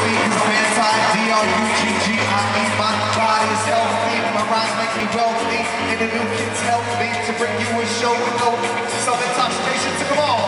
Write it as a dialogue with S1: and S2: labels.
S1: me, cause I'm anti-D-R-U-G-G-I-E. My body is healthy, my rhymes make me wealthy, and the new kids help me to bring you a show with no self-intoxication. So come on.